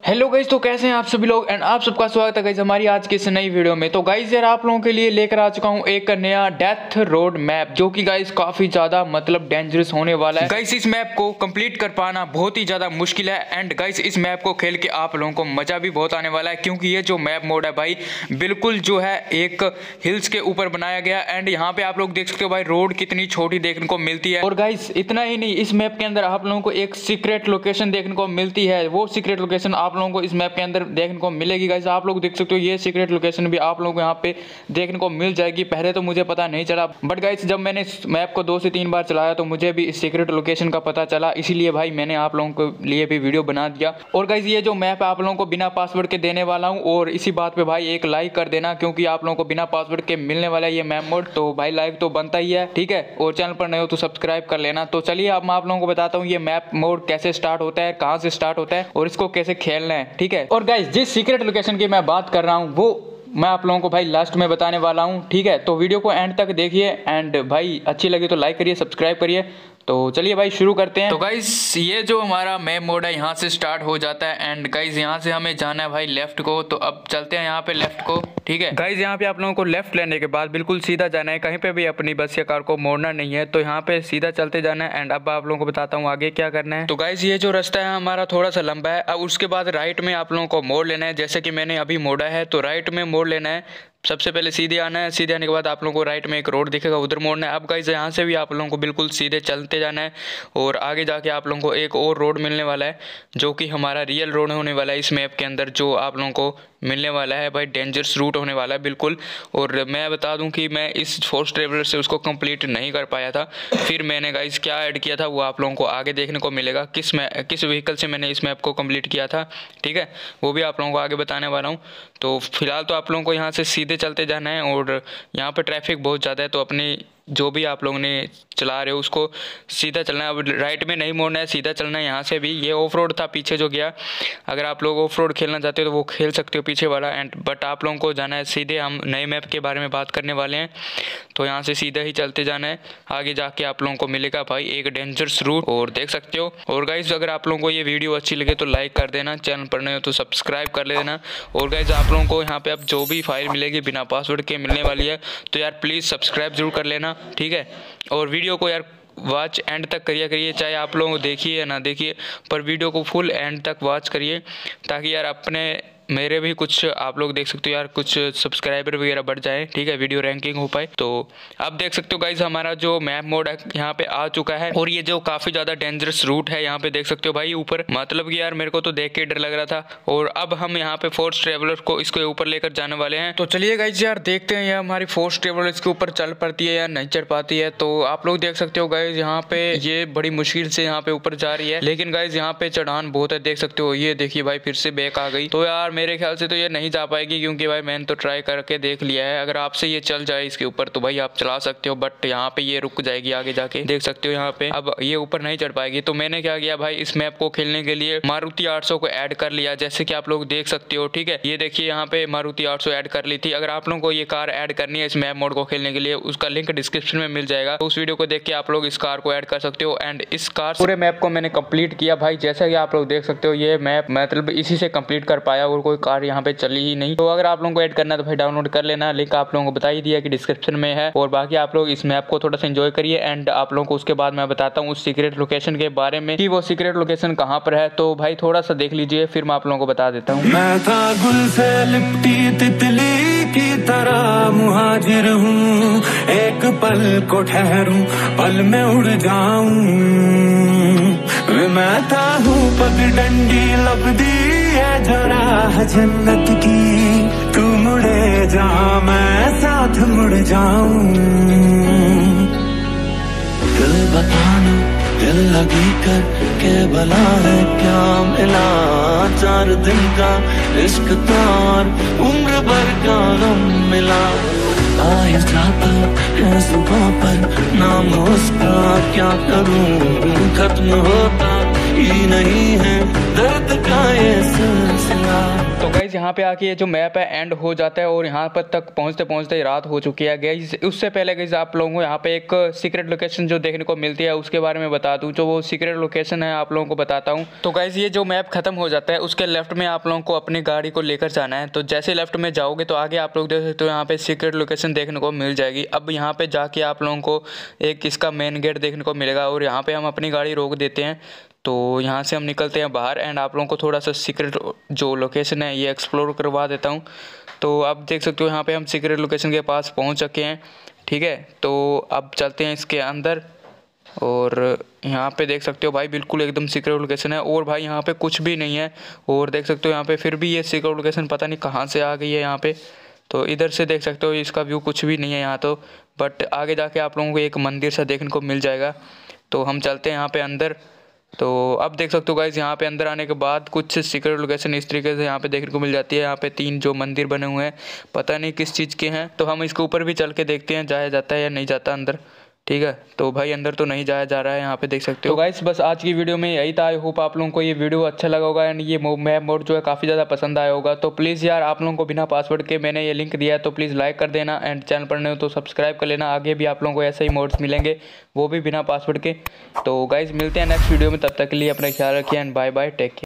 Hello guys, तो कैसे हैं आप सभी लोग एंड आप सबका स्वागत है गाइज हमारी आज की इस नई वीडियो में। तो गाइज यार आप लोगों के लिए लेकर आ चुका हूं एक नया डेथ रोड मैप जो कि गाइज काफी ज्यादा डेंजरस होने वाला है। गाइज इस मैप को कंप्लीट कर पाना बहुत ही ज्यादा मुश्किल है एंड गाइज इस मैप को खेल के आप लोगों को मजा भी बहुत आने वाला है, क्योंकि ये जो मैप मोड है भाई बिल्कुल जो है एक हिल्स के ऊपर बनाया गया एंड यहाँ पे आप लोग देख सकते हो भाई रोड कितनी छोटी देखने को मिलती है। और गाइज इतना ही नहीं, इस मैप के अंदर आप लोगों को एक सीक्रेट लोकेशन देखने को मिलती है। वो सीक्रेट लोकेशन आप लोगों को इस मैप के अंदर देखने को मिलेगी। गाइस आप लोग देख सकते हो ये सीक्रेट लोकेशन भी आप लोगों को यहाँ पे देखने को मिल जाएगी। पहले तो मुझे पता नहीं चला, बट गाइस जब मैंने इस मैप को 2 से 3 बार चलाया तो मुझे भी इस सीक्रेट लोकेशन का पता चला, इसीलिए भाई मैंने आप लोगों के लिए भी वीडियो बना दिया। और गाइस ये जो मैप आप लोगों को बिना पासवर्ड के देने वाला हूँ, और इसी बात पे भाई एक लाइक कर देना, क्योंकि आप लोगों को बिना पासवर्ड के मिलने वाला है ये मैप मोड। तो भाई लाइक तो बनता ही है, ठीक है, और चैनल पर नए हो तो सब्सक्राइब कर लेना। तो चलिए अब मैं आप लोगों को बताता हूँ ये मैप मोड कैसे स्टार्ट होता है, कहाँ से स्टार्ट होता है और इसको कैसे खेलना है, ठीक है। और गाइस जिस सीक्रेट लोकेशन की मैं बात कर रहा हूँ वो मैं आप लोगों को भाई लास्ट में बताने वाला हूँ, ठीक है। तो वीडियो को एंड तक देखिए एंड भाई अच्छी लगी तो लाइक करिए, सब्सक्राइब करिए। तो चलिए भाई शुरू करते हैं। तो गाइस ये जो हमारा मैप मोड है यहाँ से स्टार्ट हो जाता है एंड गाइस यहाँ से हमें जाना है भाई लेफ्ट को। तो अब चलते हैं यहाँ पे लेफ्ट को, ठीक है। गाइस यहाँ पे आप लोगों को लेफ्ट लेने के बाद बिल्कुल सीधा जाना है, कहीं पे भी अपनी बस या कार को मोड़ना नहीं है। तो यहाँ पे सीधा चलते जाना है एंड अब आप लोगों को बताता हूँ आगे क्या करना है। तो गाइस ये जो रास्ता है हमारा थोड़ा सा लंबा है। अब उसके बाद राइट में आप लोगों को मोड़ लेना है, जैसे कि मैंने अभी मोड़ा है। तो राइट में मोड़ लेना है, सबसे पहले सीधे आना है। सीधे आने के बाद आप लोगों को राइट में एक रोड दिखेगा, उधर मोड़ना है। अब गाइस यहाँ से भी आप लोगों को बिल्कुल सीधे चलते जाना है और आगे जाके आप लोगों को एक और रोड मिलने वाला है जो कि हमारा रियल रोड होने वाला है इस मैप के अंदर, जो आप लोगों को मिलने वाला है भाई डेंजरस रूट होने वाला है बिल्कुल। और मैं बता दूं कि मैं इस फोर्स ट्रेवलर से उसको कंप्लीट नहीं कर पाया था, फिर मैंने गाइस क्या ऐड किया था वो आप लोगों को आगे देखने को मिलेगा। किस व्हीकल से मैंने इस मैप को कंप्लीट किया था, ठीक है, वो भी आप लोगों को आगे बताने वाला हूँ। तो फिलहाल तो आप लोगों को यहाँ से सीधे चलते जाना है और यहाँ पर ट्रैफिक बहुत ज़्यादा है, तो अपनी जो भी आप लोगों ने चला रहे हो उसको सीधा चलना है। अब राइट में नहीं मोड़ना है, सीधा चलना है। यहाँ से भी ये ऑफ रोड था पीछे जो गया, अगर आप लोग ऑफ रोड खेलना चाहते हो तो वो खेल सकते हो पीछे वाला एंड बट आप लोगों को जाना है सीधे। हम नए मैप के बारे में बात करने वाले हैं, तो यहाँ से सीधा ही चलते जाना है। आगे जाके आप लोगों को मिलेगा भाई एक डेंजरस रूट, और देख सकते हो। और गाइज अगर आप लोगों को ये वीडियो अच्छी लगे तो लाइक कर देना, चैनल पर नए हो तो सब्सक्राइब कर लेना। और गाइज आप लोगों को यहाँ पे अब जो भी फाइल मिलेगी बिना पासवर्ड के मिलने वाली है, तो यार प्लीज़ सब्सक्राइब जरूर कर लेना, ठीक है। और वीडियो को यार वॉच एंड तक करिए, चाहे आप लोगों को देखिए या ना देखिए, पर वीडियो को फुल एंड तक वॉच करिए, ताकि यार अपने मेरे भी कुछ आप लोग देख सकते हो यार कुछ सब्सक्राइबर वगैरह बढ़ जाए, ठीक है, वीडियो रैंकिंग हो पाए। तो आप देख सकते हो गाइज हमारा जो मैप मोड है यहाँ पे आ चुका है, और ये जो काफ़ी ज़्यादा डेंजरस रूट है यहाँ पे देख सकते हो भाई ऊपर, मतलब कि यार मेरे को तो देख के डर लग रहा था। और अब हम यहाँ पे फोर्स ट्रेवलर को इसके ऊपर लेकर जाने वाले हैं। तो चलिए गाइज यार देखते हैं ये हमारी फोर्स ट्रेवलर इसके ऊपर चल पाती है या नहीं चढ़ पाती है। तो आप लोग देख सकते हो गाइज यहाँ पे ये बड़ी मुश्किल से यहाँ पे ऊपर जा रही है, लेकिन गाइज यहाँ पे चढ़ान बहुत है, देख सकते हो। ये देखिए भाई फिर से बैक आ गई। तो यार मेरे ख्याल से तो ये नहीं जा पाएगी, क्योंकि भाई मैंने तो ट्राई करके देख लिया है। अगर आपसे ये चल जाए इसके ऊपर तो भाई आप चला सकते हो, बट यहाँ पे ये रुक जाएगी आगे जाके, देख सकते हो। यहाँ पे अब ये ऊपर नहीं चढ़ पाएगी। तो मैंने क्या किया भाई, इस मैप को खेलने के लिए मारुति 800 को ऐड कर लिया, जैसे कि आप लोग देख सकते हो, ठीक है। ये देखिए यहाँ पे मारुति 800 ऐड कर ली थी। अगर आप लोगों को ये कार ऐड करनी है इस मैप मोड को खेलने के लिए, उसका लिंक डिस्क्रिप्शन में मिल जाएगा, तो उस वीडियो को देख के आप लोग इस कार को ऐड कर सकते हो। एंड इस कार पूरे मैप को मैंने कंप्लीट किया भाई, जैसा कि आप लोग देख सकते हो। ये मैप मतलब इसी से कंप्लीट कर पाया और कोई कार यहाँ पे चली ही नहीं। तो अगर आप लोगों को ऐड करना है तो भाई डाउनलोड कर लेना, लिंक आप लोगों को बता ही दिया कि डिस्क्रिप्शन में है। और बाकी आप लोग इस मैप को थोड़ा सा एंजॉय करिए एंड आप लोगों को उसके बाद मैं बताता हूँ उस सीक्रेट लोकेशन के बारे में कि वो सीक्रेट लोकेशन कहाँ पर है। तो भाई थोड़ा सा देख लीजिए, फिर मैं आप लोगों को बता देता हूँ। मैं था गुल से लिपटी तितली की तरह मुहाजिर हूँ, एक पल को ठहरूं पल में उड़ जाऊं। मैं था हूँ पगडंडी लपदी है जो राह जन्नत की, तू मुड़े जा मैं साथ मुड़ जाऊं। दिल बताना दिल लगी कर के भला है क्या मिला, 4 दिन का इश्क तार उम्र भर का गम मिला। आए जाता है सुबह पर नाम उसका क्या करूं, खत्म होता ही नहीं है दर्द का ये सिलसिला। तो गाइज यहाँ पे आके ये जो मैप है एंड हो जाता है और यहाँ पर तक पहुँचते पहुँचते रात हो चुकी है गाइस। उससे पहले गाइस आप लोगों को यहाँ पे एक सीक्रेट लोकेशन जो देखने को मिलती है उसके बारे में बता दूँ। जो वो सीक्रेट लोकेशन है आप लोगों को बताता हूँ। तो गाइस ये जो मैप खत्म हो जाता है उसके लेफ्ट में आप लोगों को अपनी गाड़ी को लेकर जाना है। तो जैसे लेफ्ट में जाओगे तो आगे आप लोग देख सकते हो यहाँ पे सीक्रेट लोकेशन देखने को मिल जाएगी। अब यहाँ पे जाके आप लोगों को एक इसका मेन गेट देखने को मिलेगा और यहाँ पे हम अपनी गाड़ी रोक देते हैं। तो यहाँ से हम निकलते हैं बाहर एंड आप लोगों को थोड़ा सा सीक्रेट जो लोकेशन है ये एक्सप्लोर करवा देता हूँ। तो आप देख सकते हो यहाँ पे हम सीक्रेट लोकेशन के पास पहुँच चुके हैं। ठीक है, तो अब चलते हैं इसके अंदर और यहाँ पे देख सकते हो भाई बिल्कुल एकदम सीक्रेट लोकेशन है और भाई यहाँ पे कुछ भी नहीं है। और देख सकते हो यहाँ पे फिर भी ये सीक्रेट लोकेशन पता नहीं कहाँ से आ गई है यहाँ पे। तो इधर से देख सकते हो इसका व्यू कुछ भी नहीं है यहाँ तो, बट आगे जाके आप लोगों को एक मंदिर सा देखने को मिल जाएगा। तो हम चलते हैं यहाँ पे अंदर। तो अब देख सकते हो गाइस यहाँ पे अंदर आने के बाद कुछ सीक्रेट लोकेशन इस तरीके से यहाँ पे देखने को मिल जाती है। यहाँ पे 3 जो मंदिर बने हुए हैं पता नहीं किस चीज़ के हैं। तो हम इसके ऊपर भी चल के देखते हैं जाया जाता है या नहीं जाता अंदर। ठीक है, तो भाई अंदर तो नहीं जाया जा रहा है यहाँ पे देख सकते हो। तो गाइस बस आज की वीडियो में यही था। आई होप आप लोगों को ये वीडियो अच्छा लगा होगा एंड ये मैप मोड जो है काफ़ी ज़्यादा पसंद आया होगा। तो प्लीज़ यार आप लोगों को बिना पासवर्ड के मैंने ये लिंक दिया है तो प्लीज़ लाइक कर देना एंड चैनल पर नए हो तो सब्सक्राइब कर लेना। आगे भी आप लोगों को ऐसे ही मोड्स मिलेंगे वो भी बिना पासवर्ड के। तो गाइस मिलते हैं नेक्स्ट वीडियो में, तब तक के लिए अपना ख्याल रखिए and bye bye, take care.